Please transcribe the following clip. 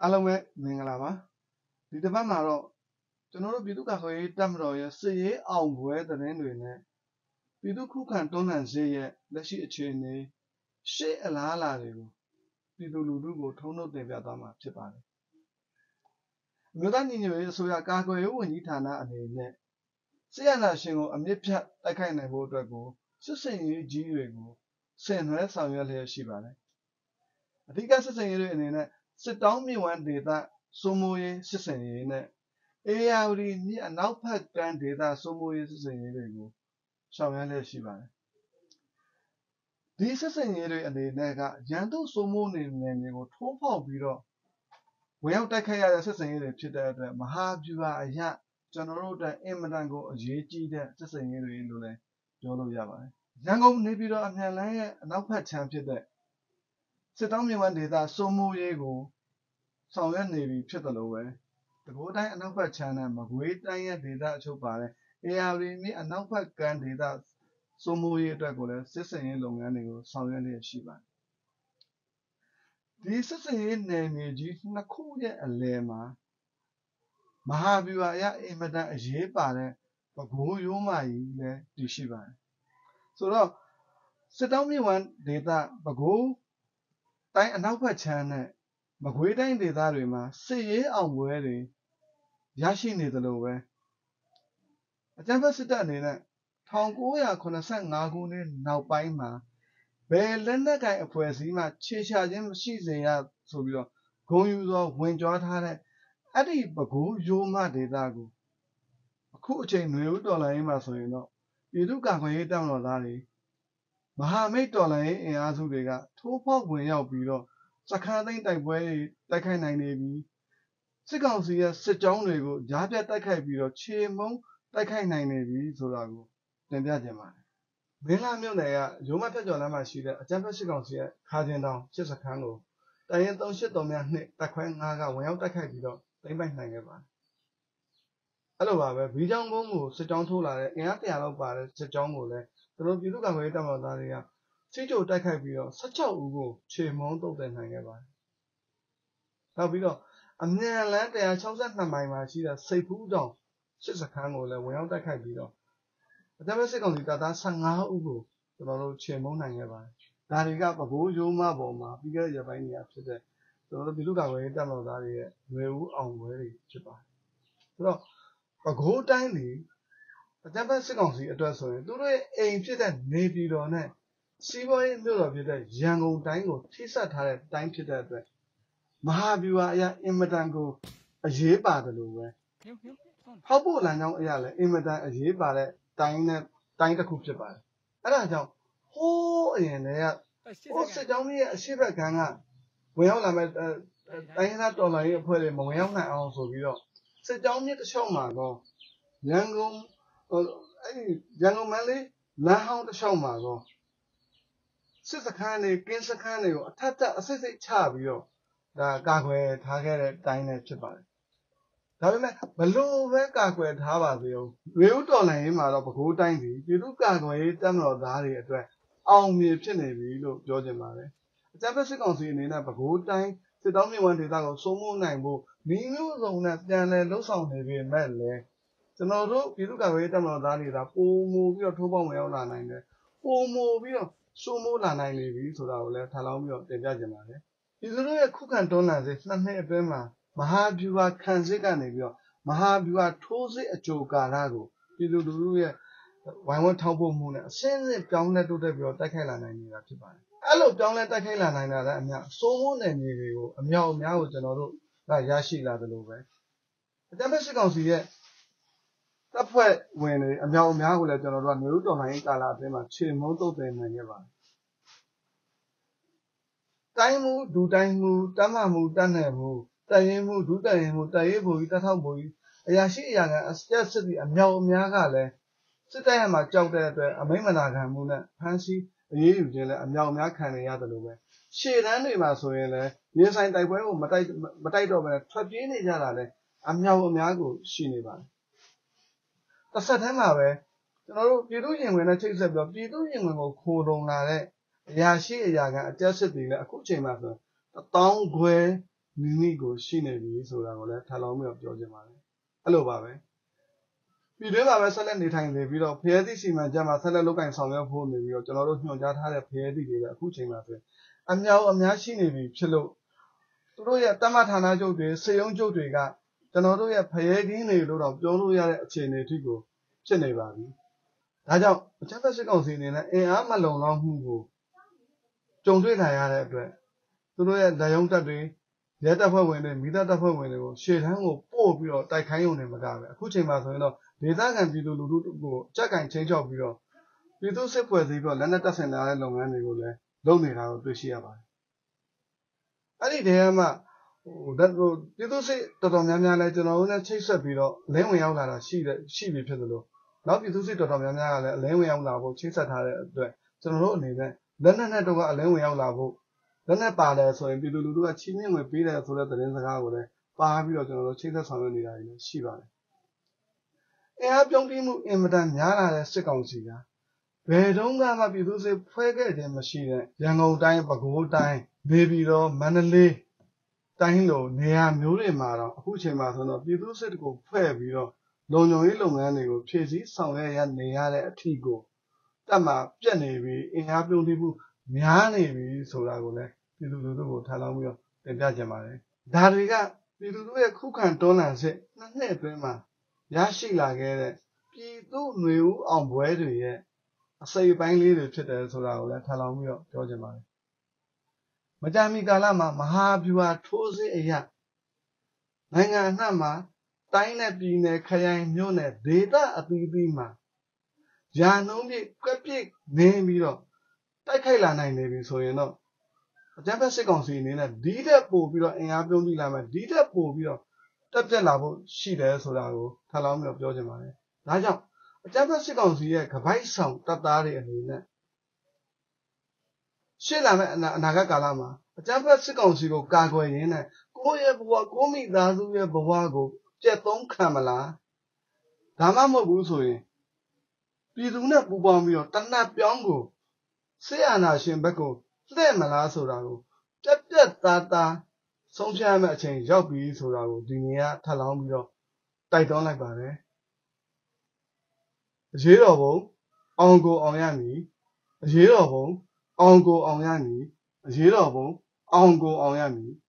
အားလုံးပဲမင်္ဂလာပါဒီတစ်ပတ်မှာတော့ကျွန်တော်တို့ပြည်သူ့ကာကွယ်ရေးတပ်မတော်ရဲ့စစ်ရေးအောင်ပွဲသတင်းတွေနဲ့ပြည်သူ့ခုခံတွန်းလှန်ရေးရဲ့လက်ရှိအခြေအနေရှေ့အလားအလာတွေကိုပြည်သူလူထုကိုထုံးနှုတ်တင်ပြသွားမှာဖြစ်ပါတယ်အမျိုးသားညီညွတ်ရေးအစိုးရကာကွယ်ရေးဝန်ကြီးဌာနအနေနဲ့စစ်အာဏာရှင်ကိုအမြစ်ဖြတ်တိုက်ခိုက်နိုင်ဖို့အတွက်ကိုစစ်စင်ရေးကြီးတွေကိုဆင်နွှဲဆောင်ရွက်လျက်ရှိပါတယ်အဓိကစစ်စင်ရေးတွေအနေနဲ့စစ်တောင်းမြစ်ဝှမ်းဒေသစိုးမိုးရေးစစ်စင်ရေးနဲ့အေယာဝတီမြစ်အနောက်ဘက်ကမ်းဒေသစိုးမိုးရေးစစ်စင်ရေးတွေကိုဆောင်ရွက်လျက်ရှိပါတယ်ဒီစစ်စင်ရေးတွေအနေနဲ့ကရန်သူစိုးမိုးနေနယ်မြေကိုထိုးဖောက်ပြီးတော့ဝင်ရောက်တိုက်ခိုက်ရတဲ့စစ်စင်ရေးတွေဖြစ်တဲ့အတွက်မဟာဗျူဟာအရကျွန်တော်တို့အတွက်အင်မတန်ကိုအရေးကြီးတဲ့စစ်စင်ရေးတွေလို့လည်းပြောလို့ရပါတယ်ရန်ကုန်နေပြည်တော်အမြန်လမ်းရဲ့အနောက်ဘက်ခြမ်းဖြစ်တဲ့စစ်တောင်းမြစ်ဝှမ်းဒေသစိုးမိုးရေးကိုဆောင်ရွက်နေပြီဖြစ်တယ်လို့ပဲပဲခူးတိုင်းအနောက်ဘက်ခြမ်းနဲ့မကွေးတိုင်းရဲ့ဒေသအချို့ပါတဲ့အေယာဝတီမြစ်အနောက်ဘက်ကမ်းဒေသစိုးမိုးရေးအတွက်ကိုလည်းစစ်စင်ရေးလုပ်ငန်းတွေကိုဆောင်ရွက်လျက်ရှိပါတယ်ဒီစစ်စင်ရေးနယ်မြေကြီးနှစ်ခုရဲ့အလယ်မှာမဟာဗျူဟာအရအင်မတန်အရေးပါတဲ့ပဲခူးရိုးမကြီးလည်းတည်ရှိပါတယ်ဆိုတော့စစ်တောင်းမြစ်ဝှမ်းဒေသပဲခူးတိုင်းအနောက်ဘက်ခြမ်းနဲ့မကွေးတိုင်းဒေသတွေမှာစစ်ရေးအောင်ပွဲတွေရရှိနေသလိုပဲအကြမ်းဖက်စစ်တပ်အနေနဲ့1985ခုနှစ်နောက်ပိုင်းမှာဘယ်လက်နက်ကိုင်အဖွဲ့အစည်းမှခြေချခြင်းမရှိစေရဆိုပြီးတော့ဂုဏ်ယူသောဝင်ကြွားထားတဲ့အဲ့ဒီပဲခူးရိုးမဒေသကိုအခုအချိန်ຫນွေဦးတော်လှန်ရေးမှာဆိုရင်တော့ပြည်သူ့ကာကွယ်ရေးတပ်မတော်သားတွေမဟာမိတ်တော်လှန်ရေးအင်အားစုတွေကထိုးဖောက်ဝင်ရောက်ပြီးတော့စခန်းသိမ်းတိုက်ပွဲတွေတိုက်ခိုက်နိုင်နေပြီစစ်ကောင်စီရဲ့စစ်ကြောင်းတွေကိုကြားဖြတ်တိုက်ခိုက်ပြီးတော့ခြေမုံတိုက်ခိုက်နိုင်နေပြီဆိုတာကိုတင်ပြခြင်းပါတယ်မင်းလာမြို့နယ်ကရိုးမဖြတ်ကျော်လမ်းမှာရှိတဲ့အကြမ်းဖက်စစ်ကောင်စီရဲ့ခါကျင်တောင်စစ်စခန်းကိုတိုင်ရင်3832တပ်ခွဲ9ကဝင်ရောက်တိုက်ခိုက်ပြီးတော့သိမ်းပိုက်နိုင်ခဲ့ပါတယ်အဲ့လိုပါပဲဘီကြောင်ကုန်းကိုစစ်ကြောင်းထိုးလာတဲ့အင်အား100လောက်ပါတဲ့စစ်ကြောင်းကိုလည်းကျွန်တော်ပြည်သူ့ကာကွယ်ရေးတပ်မတော်သားတွေကစိတ်ကြိုတိုက်ခိုက်ပြီးတော့16ဦးကိုခြေမုံတုတ်တင်နိုင်ခဲ့ပါတယ်နောက်ပြီးတော့အမြန်လမ်း162မိုင်မှာရှိတဲ့စိတ်ဖူးတောင်စစ်စခန်းကိုလည်းဝင်ရောက်တိုက်ခိုက်ပြီးတော့အကြမ်းဖက်စစ်ကောင်စီတပ်သား15ဦးကိုကျွန်တော်တို့ခြေမုံနိုင်ခဲ့ပါတယ်ဒါတွေကပဲခူးရိုးမပေါ်မှာပြီးခဲ့တဲ့ရက်ပိုင်းတွေကဖြစ်တဲ့ကျွန်တော်တို့ပြည်သူ့ကာကွယ်ရေးတပ်မတော်သားတွေရဲ့ຫນွေဦးအောင်ပွဲတွေဖြစ်ပါတယ်ဆိုတော့ပဲခူးတိုင်းဒီအကြမ်းဖက်စစ်ကောင်စီအတွက်ဆိုရင်သူတို့ရဲ့အိမ်ဖြစ်တဲ့နေပြည်တော်နဲ့စီးပွားရေးမြို့တော်ဖြစ်တဲ့ရန်ကုန်တိုင်းကိုထိစပ်ထားတဲ့တိုင်းဖြစ်တဲ့အတွက်မဟာဗျူဟာအရအင်မတန်ကိုအရေးပါတယ်လို့ပဲဟောက်ဖို့လမ်းကြောင်းအရာလည်းအင်မတန်အရေးပါတဲ့တိုင်းနဲ့တိုင်းတစ်ခုဖြစ်ပါတယ်အဲ့ဒါကြောင့်ဟိုးအရင်တည်းကဟိုစစ်ကြောင်းရဲ့အရှိတ်ဘက်ကန်းကဝင်ရောက်လာမဲ့တိုင်းသားတော်လှန်ရေးအဖွဲ့တွေမဝင်ရောက်နိုင်အောင်ဆိုပြီးတော့စစ်ကြောင်းမြစ်တစ်လျှောက်မှာတော့ရန်ကုန်ရန်ကုန်မန္တလေးလမ်းဟောင်းတစ်လျှောက်မှာတော့စစ်စခန်းတွေကင်းစခန်းတွေကိုအထက်အစစ်စစ်ချပြီးတော့ဒါကာကွယ်ထားခဲ့တဲ့တိုင်းလည်းဖြစ်ပါတယ်ဒါပေမဲ့ဘလို့ပဲကာကွယ်ထားပါစေဦးရေဦးတော်လှန်ရေးမှာတော့ပဲခူးတိုင်းပြည်သူ့ကာကွယ်ရေးတပ်မတော်သားတွေအတွက်အောင်မြင်ဖြစ်နေပြီလို့ပြောချင်ပါတယ်အကြမ်းဖက်စစ်ကောင်စီအနေနဲ့ပဲခူးတိုင်းစစ်တောင်းမြစ်ဝှမ်းဒေသကိုစိုးမိုးနိုင်ဖို့မိမျိုးစုံနဲ့ပြန်လည်လှုပ်ဆောင်နေပေမဲ့လည်းကျွန်တော်တို့ပြည်သူ့ကာကွယ်ရေးတပ်မတော်သားတွေဒါပုံမူပြီးတော့ထိုးပေါက်ဝင်ရောက်လာနိုင်တယ်ပုံမူပြီးတော့စိုးမိုးလာနိုင်နေပြီဆိုတာကိုလည်းထပ်လောင်းပြီးတော့တင်ပြချင်ပါတယ်ပြည်သူတို့ရဲ့ခုခံတွန်းလှန်စစ်2နှစ်အတွင်းမှာမဟာဗျူဟာခံစစ်ကနေပြီးတော့မဟာဗျူဟာထိုးစစ်အကြိုကာလကိုပြည်သူလူထုရဲ့ဝိုင်းဝန်းထောက်ပို့မှုနဲ့အစင်းစစ်ပြောင်းလဲတိုးတက်ပြီးတော့တိုက်ခိုက်လာနိုင်နေတာဖြစ်ပါတယ်အဲ့လိုပြောင်းလဲတိုက်ခိုက်လာနိုင်တာလည်းအများစိုးမိုးနယ်မြေတွေကိုအမြောက်အများကိုကျွန်တော်တို့ကရရှိလာတယ်လို့ပဲအကြမ်းဖက်စစ်ကောင်စီရဲ့တပ်ဖွဲ့ဝင်တွေအမြောက်အများကိုလည်းကျွန်တော်တို့ကຫນွေဦးတော်လှန်ရေးကာလအတွင်းမှာခြေမုံတုတ်တင်နိုင်ခဲ့ပါတယ်တိုင်းမှုဒူတိုင်းမှုတမ်းမမှုတန်းနယ်မှုတရင်မှုဒုတရင်မှုတရေးဘူကြီးတထောက်ဘူကြီးအရာရှိအရာခံအကျက်စစ်ပြီးအမြောက်အများကလည်းစစ်တပ်ရမှာကြောက်တဲ့အတွက်အမိန့်မနာခံမှုနဲ့ဖမ်းဆီးအရေးယူခြင်းလည်းအမြောက်အများခံနေရတယ်လို့ပဲရှေ့တန်းတွေမှာဆိုရင်လည်းရေဆိုင်တိုက်ပွဲကိုမတိုက်တော့ဘဲထွက်ပြေးနေကြတာလည်းအမြောက်အများကိုရှိနေပါတယ်တစ်ဆက်တည်းမှာပဲကျွန်တော်တို့ပြည်သူ့ရင်ဝင်နဲ့ချိတ်ဆက်ပြီးပြည်သူ့ရင်ဝင်ကိုခိုလုံလာတဲ့အရာရှိအရာခံအကျက်စစ်တွေလည်းအခုချိန်မှာဆို1000ခွဲနီးကိုရှိနေပြီဆိုတာကိုလည်းထပ်လောင်းပြီးတော့ပြောချင်ပါတယ်အဲ့လိုပါပဲပြည်တွင်းမှာပဲဆက်လက်နေထိုင်နေပြီးတော့ဖရဲသည့်စီမံချက်မှာဆက်လက်လုပ်ကင်ဆောင်ရွက်ဖို့နေပြီးတော့ကျွန်တော်တို့ညွှန်ကြားထားတဲ့ဖရဲသည့်တွေလည်းအခုချိန်မှာဆိုအများရှိနေပြီဖြစ်လို့သူတို့ရဲ့တမဌာနချုပ်တွေစေယုံချုပ်တွေကကျွန်တော်တို့ရဲ့ဖရဲခင်းတွေလို့တော့ပြောလို့ရတဲ့အခြေအနေအထိကိုဖြစ်နေပါပြီဒါကြောင့်အချက်ဖက်စစ်ကောင်စီအနေနဲ့အင်အားမလုံလောက်မှုကိုကြုံတွေ့နိုင်ရတဲ့အတွက်သူတို့ရဲ့လက်ရုံးတပ်တွေရဲတပ်ဖွဲ့ဝင်တွေမိသားတပ်ဖွဲ့ဝင်တွေကိုရှေ့တန်းကိုပို့ပြီးတော့တိုက်ခိုင်းရုံနဲ့မကပဲအခုချိန်မှာဆိုရင်တော့ဒေသခံပြည်သူလူထုကိုကြက်ကင်ချင်းချောက်ပြီးတော့ပြည်သူစစ်ဖွဲ့စည်းပြီးတော့လက်နက်တပ်ဆင်ထားတဲ့လုပ်ငန်းတွေကိုလည်းလုပ်နေတာကိုတွေ့ရှိရပါတယ်အဲ့ဒီတည်းကမှပြည်သူစစ်တော်တော်များများလည်းကျွန်တော်တို့နဲ့ချိတ်ဆက်ပြီးတော့လင်းဝင်ရောက်လာတာရှိပြီဖြစ်သလိုနောက်ပြည်သူစစ်တော်တော်များများကလည်းအလင်းဝင်ရောက်လာဖို့ချိတ်ဆက်ထားတဲ့အတွက်ကျွန်တော်တို့အနေနဲ့လက်နက်နဲ့တော့ကအလင်းဝင်ရောက်လာဖို့လက်နက်ပါတယ်ဆိုရင်ပြည်သူလူထုကချီးမြှင့်ငွေပေးတယ်ဆိုတဲ့သတင်းစကားကိုလည်းပါပြီးတော့ကျွန်တော်တို့ချိတ်ဆက်ဆောင်ရွက်နေတာတွေလည်းရှိပါတယ်အင်အားပြုံးတိမှုအင်မတန်များလာတဲ့စစ်ကောင်စီကဘယ်တုန်းကမှပြည်သူစစ်ဖွဲ့ခဲ့ခြင်းမရှိတဲ့ရန်ကုန်တိုင်းပဲခူးတိုင်းနေပြည်တော်မန္တလေးတိုင်းလိုနေရာမျိုးတွေမှာတော့အခုချိန်မှာဆိုတော့ပြည်သူစစ်ကိုဖွဲ့ပြီးတော့လုံခြုံရေးလုပ်ငန်းတွေကိုဖြည့်ဆည်းဆောင်ရွက်ရနေရတဲ့အထီကိုတက်မှာပြက်နေပြီးအင်အားပြုံးတိမှုများနေပြီဆိုတာကိုလည်းပြည်သူလူထုကိုထားလောင်းပြီးတော့တင်ပြကြပါတယ်ဒါတွေကပြည်သူတို့ရဲ့ခုခံတွန်းလှန်စစ်နှစ်အတွင်းမှာရရှိလာခဲ့တဲ့ပြည်သူ့ຫນွေဦးအောင်ပွဲတွေရဲ့အစိပ်ပိုင်းလေးတွေဖြစ်တယ်ဆိုတာကိုလည်းထားလောင်းပြီးတော့ပြောချင်ပါတယ်မကြာမီကာလမှာမဟာဗျူဟာထိုးစစ်အရာနိုင်ငံအနှံ့မှာတိုင်းနဲ့ပြည်နယ်ခရိုင်မြို့နယ်ဒေသအသီးသီးမှာယာနှုံးပြည့်ကွက်ပြည့်နေပြီးတော့တိုက်ခိုက်လာနိုင်နေပြီဆိုရင်တော့အကြမ်းဖက်စစ်ကောင်စီအနေနဲ့ဒီတက်ပို့ပြီးတော့အင်အားပြုံးတိလာမယ်ဒီတက်ပို့ပြီးတော့တက်ပြက်လာဖို့ရှိတယ်ဆိုတာကိုထပ်လောင်းပြီးတော့ပြောချင်ပါတယ်ဒါကြောင့်အကြမ်းဖက်စစ်ကောင်စီရဲ့ကပိုက်ဆောင်တပ်သားတွေအနေနဲ့ရှေ့လာမယ့်အနာဂတ်ကာလမှာအကြမ်းဖက်စစ်ကောင်စီကိုကာကွယ်ရင်းနဲ့ကိုယ့်ရဲ့ဘဝကိုမိသားစုရဲ့ဘဝကိုပြက်သုံးခံမလားဒါမှမဟုတ်ဘူးဆိုရင်ပြည်သူနဲ့ပူးပေါင်းပြီးတော့တနတ်ပြောင်းကိုဆေးအာနာရှင်ဘက်ကိုလှည့်မလားဆိုတာကိုပြက်သားဆုံးဖြတ်ရမယ့်အချိန်ရောက်ပြီဆိုတာကိုဒီနေ့ကထပ်လောင်းပြီးတော့တိုက်တွန်းလိုက်ပါတယ်အရေးတော်ပုံအောင်ကိုအောင်ရမည်အရေးတော်ပုံအောင်ကိုအောင်ရမည်အရေးတော်ပုံအောင်ကိုအောင်ရမည်